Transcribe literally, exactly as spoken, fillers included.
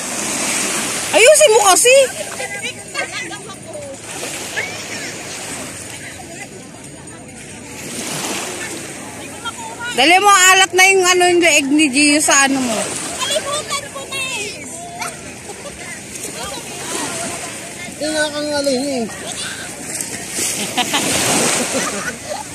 Ayusin mo kasi. Dali mo, alat na yung ano yung egg ni Gio sa ano mo. Kalimutan ko na eh. Tinakang alin eh.